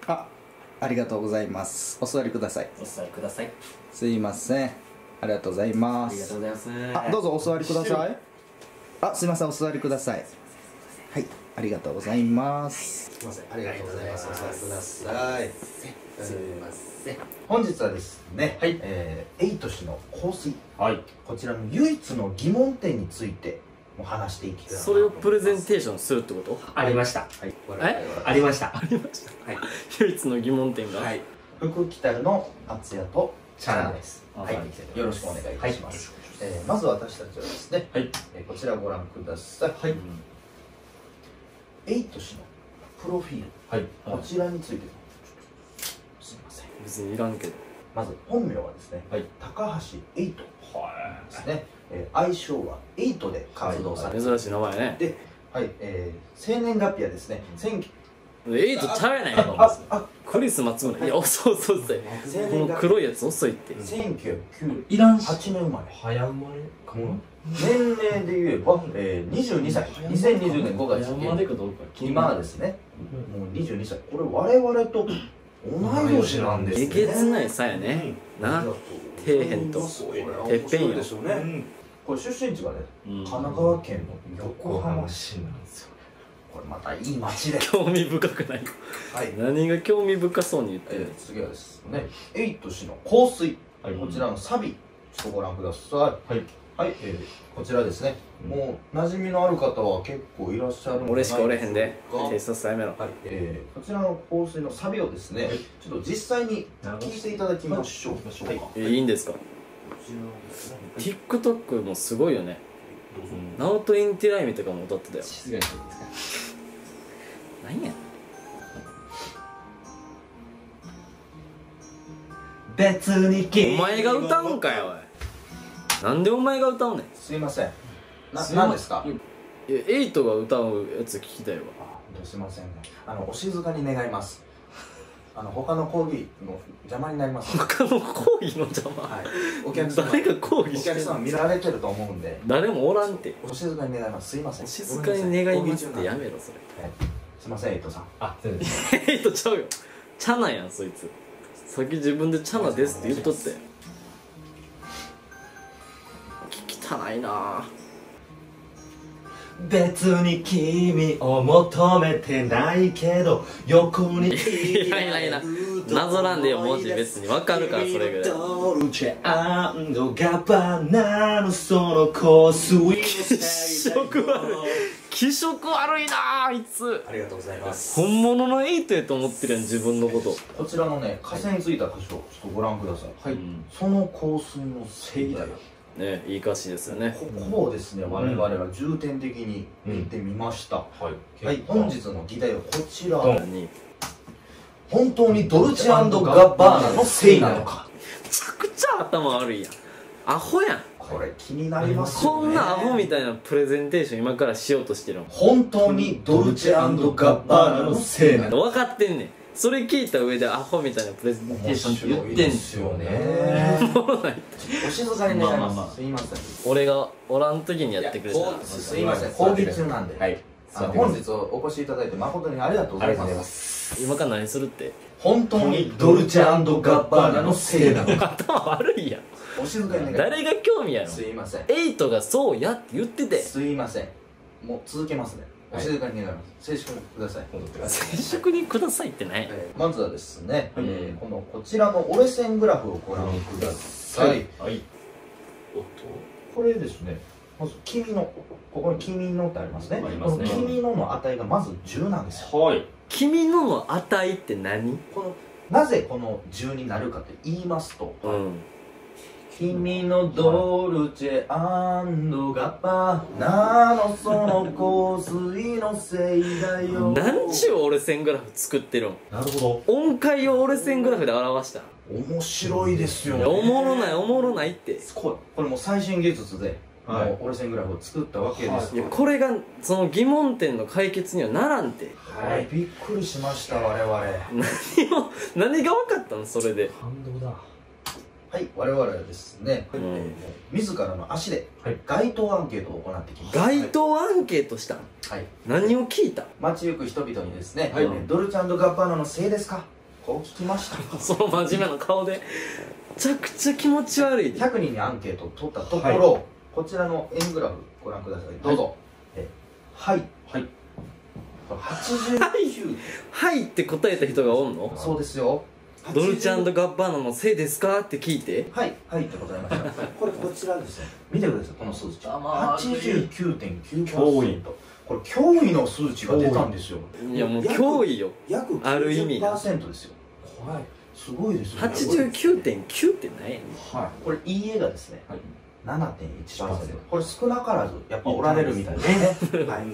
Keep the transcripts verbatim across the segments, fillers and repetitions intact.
あ、ありがとうございます。お座りください。 お座りください。 すいません。ありがとうございます。 ありがとうございます。 あ、どうぞお座りください。あ、すいません、お座りください。はい、ありがとうございます。すいません、ありがとうございます。お座りください。すみません。本日はですね、はい、えー、エイト氏の香水、はい、こちらの唯一の疑問点についても話していきたいなと。 それをプレゼンテーションするってこと？ ありました。はい。え？ありました。ありました。はい。 唯一の疑問点が。 はい。福来たるの厚也とチャナです。はい。よろしくお願いいたします。えー、まず私たちはですね、はい。えー、こちらをご覧ください。はい。エイト氏のプロフィール、はい。こちらについてすみません。 別にいらんけど。 まず本名はですね、はい。高橋エイトですね。えー、愛称はエイトで活動されて、 珍しい名前ね。 で、はい、えー、生年月日はですね、千九エイトちゃうやないか。クリス松村。いや、遅い遅い遅い。この黒いやつ遅いって。 せんきゅうひゃくきゅうじゅうはちねん生まれ。早生まれかも。年齢で言えば、えー、にじゅうにさい。にせんにじゅうねんごがつ。今はですね、もうにじゅうにさい。これ我々と同い年なんですね。 えげつないさやね。な。底辺とてっぺんよ。 これ出身地がね、神奈川県の横浜市なんですよ。これまたいい街で興味深くない。はい。何が興味深そうに言ってる？ 次はですね、エイト氏の香水、こちらのサビ、ちょっとご覧ください。はい。はい、こちらですね。もう馴染みのある方は結構いらっしゃるんじゃない俺しかおれへんで。偵察やめろ。 はい。えこちらの香水のサビをですね、ちょっと実際に聞いていただきましょう。はい。 いいんですか？TikTok もすごいよね。ナオトインティライミとかも歌ってたよ。何や別にお前が歌うんかよおい。なんでお前が歌うねん。 すいません。な、なんですか？ いや、エイトが歌うやつ聞きたいわ。 すいませんね。あの、お静かに願います。あの他の講義の邪魔になります。 他の講義の邪魔。はい。 お客様。 誰が講義してる？ お客様見られてると思うんで。 誰もおらんて。 お静かに願います。すいません。 お静かに願いますってやめろそれ。 はい。すいませんエイトさん。あ、 そうです。エイトちゃうよ。チャナやんそいつ。さっき自分でチャナですって言っとって。聞きたないな。 別に君を求めてないけど横にいやいやいやなぞらんでよ文字別に分かるからそれぐらいドルチェ&ガバナのその香水気色悪い気色悪いなあいつ。 ありがとうございます。 本物のエイトやと思ってるやん自分のこと。 こちらのね火星についた箇所ちょっとご覧ください。はい、うん、その香水のせいだよね、いい歌詞ですよね。 ここをですね、我々は重点的に見てみました。はい、はい、本日の議題はこちら。本当にドルチェ&ガッバーナのせいなのか。 めちゃくちゃ頭悪いやん。アホやん。 これ気になりますよね。 こんなアホみたいなプレゼンテーション今からしようとしてるの。 本当にドルチェ&ガッバーナのせいなのか。 分かってんねん。それ聞いた上でアホみたいなプレゼンテーションって言ってんですよね。 お静かに願います。すいません。 俺がおらん時にやってくれたら。 すいません。講義中なんで。はい。本日お越しいただいて誠にありがとうございます。 今から何するって？ 本当にドルチェ&ガッバーナのせいなのか。 頭悪いやん。 お静かに願います。 誰が興味やろ。 すいません。 エイトがそうやって言ってて。 すいません。もう続けますね。お静かに願います。静粛にください。 静粛にくださいってね。 まずはですね、このこちらの折れ線グラフをご覧ください。はい。これですね、まず君のここに君のってありますね。この君のの値がまずじゅうなんですよ。はい。 君のの値って何？ このなぜこのじゅうになるかって言いますと。君のドルチェ&ガッバーナのその香水のせいだよ。 なんちゅう折れ線グラフ作ってるん。 なるほど。音階を折れ線グラフで表した。 面白いですよね。 おもろないおもろないって。 これもう最新技術でもう折れ線グラフを作ったわけです。 いやこれがその疑問点の解決にはならんて。 はい、びっくりしました我々。 何を何が分かったのそれで。 感動だ。 はい、我々はですね、うん、えー、自らの足で街頭アンケートを行ってきました。 街頭アンケートしたん？はい。何を聞いた？ 街行く人々にですね、はい、ドルチェ&ガッバーナのせいですかこう聞きました。 その真面目な顔でめちゃくちゃ気持ち悪いで。 ひゃくにんにアンケートを取ったところ、はい、こちらの円グラフご覧ください。どうぞ。はいはい、はちじゅうきゅうはいって答えた人がおんの？ そうですよ。 ドルチェ&ガッバーナのせいですかって聞いて、 はいはいって答えました。これこちらですね、見てください、この数値はちじゅうきゅうてんきゅうパーセント。これ驚異の数値が出たんですよ。 いやもう驚異よ、 約ある意味きゅうじゅっパーセント ですよ。はい、すごいですよね。 はちじゅうきゅうてんきゅう って何やねん。 はい、これいいえがですね、ななてんいちパーセント。 これ少なからずやっぱおられるみたいですね。はい、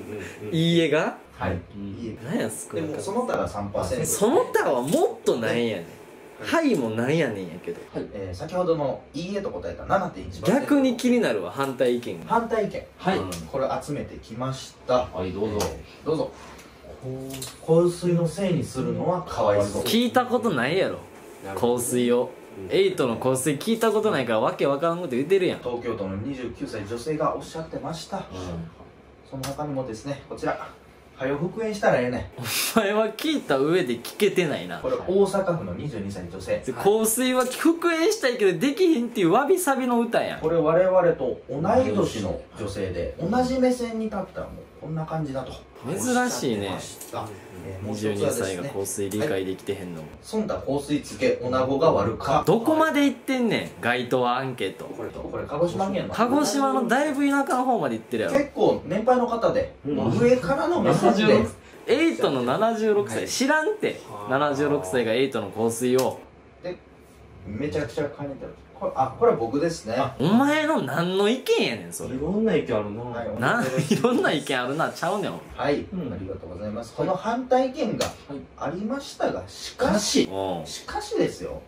いいえがはい、 何や少なかった。 でもその他が さんパーセント。 その他はもっとなんやねん。はいもなんやねんやけど、 はい、えー、先ほどのいいえと答えた ななてんいちパーセント。 逆に気になるわ、反対意見が。 反対意見、 はい、 これ集めてきました。 はい、どうぞ、 えー、どうぞ。香水のせいにするのはかわいそう。 聞いたことないやろ香水を。エイトの香水聞いたことないからわけわからんこと言ってるやん。 東京都のにじゅうきゅうさい女性がおっしゃってました。うん、その他にもですね、こちらはよ復縁したらええねん。 お前は聞いた上で聞けてないな。 これ大阪府のにじゅうにさい女性。 香水は復縁したいけどできひんっていうわびさびの歌やん。 これ我々と同い年の女性で同じ目線に立ったらもうこんな感じだと。 珍しいね、にじゅうにさいが香香水理解できてへんの。 そんだ香水つけ女子が悪か。 どこまで行ってんねん該当アンケート。 これこれ鹿児島県の鹿児島のだいぶ田舎の方まで行ってるやろ。 結構年配の方で、もう上からの目線でエイトのななじゅうろくさい知らんって。ななじゅうろくさいがエイトの香水をでめちゃくちゃ感じてる。これあこれは僕ですね。 お前の何の意見やねんそれ。 いろんな意見あるな、 はい、 ないろんな意見あるなちゃうねん。 はい、うん、ありがとうございます。この反対意見がありましたが、しかししかしですよ、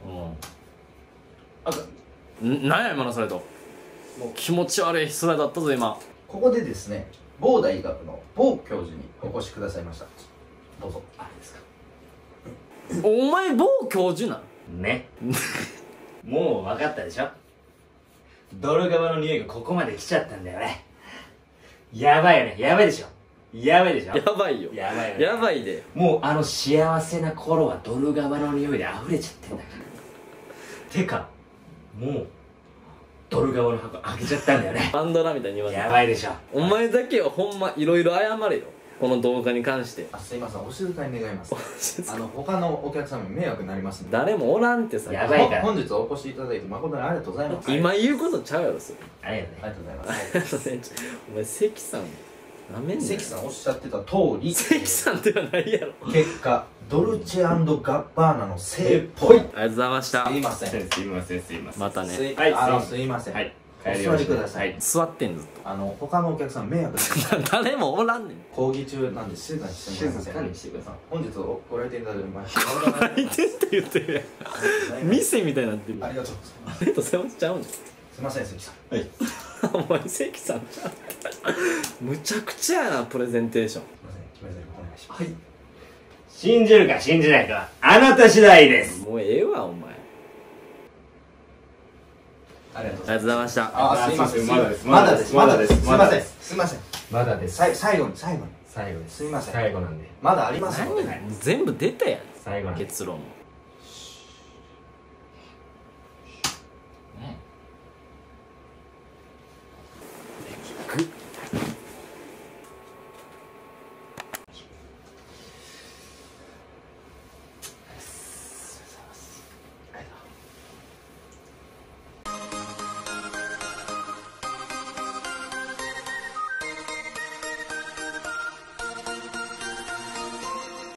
うん、なんや今のそれと。もう気持ち悪いそれだったぞ今。 ここでですね、某大学の某教授にお越しくださいました。どうぞ。あれですか。 お前某教授なんねもう分かったでしょ。泥釜の匂いがここまで来ちゃったんだよね。やばいよね、やばいでしょ、やばいでしょ。 やばいよ、 やばいよね、 やばいで。 もうあの幸せな頃は泥釜の匂いで溢れちゃってんだからてかもう泥釜の箱開けちゃったんだよね。 バンドラみたいに言わない。 やばいでしょ。 お前だけはほんまいろいろ謝れよこの動画に関して。 あ、すいません、お静かに願います。あの他のお客様に迷惑になりますので。 誰もおらんってさ。 やばいから。 本日お越しいただいて誠にありがとうございます。 今言うことちゃうやろそれ。 ありがとうね。 ありがとうございます。 お前関さんなめんなよ。 関さんおっしゃってた通り、 関さんではないやろ。 結果ドルチェ&ガッバーナのせいっぽい。 ありがとうございました。 すいません、 すいません、すいません。 またね。 はい、あのすいません。 はい、 お座りください。 座ってんずっと。 あの他のお客さん迷惑です。 誰もおらんねん。 講義中なんで静かにしてもらいません。静かにしてください。本日ご来店いただきましてご来店って言ってるやん。店みたいになってる。 ありがとうございます。 ありがとうございます。ちゃうんじゃん。 すいません、関さん。はい。 お前関さんちゃう。むちゃくちゃやなプレゼンテーション。 すいません、決め台詞お願いします。はい。 信じるか信じないかあなた次第です。 もうええわお前。 ありがとうございました。 あ、すいません。 まだです。 まだです。 まだです。 すいません。すいません。 まだです。 さい最後に最後に最後です。 すいません。 最後なんで。 まだありますので。 全部出たやん最後なんで。 結論も。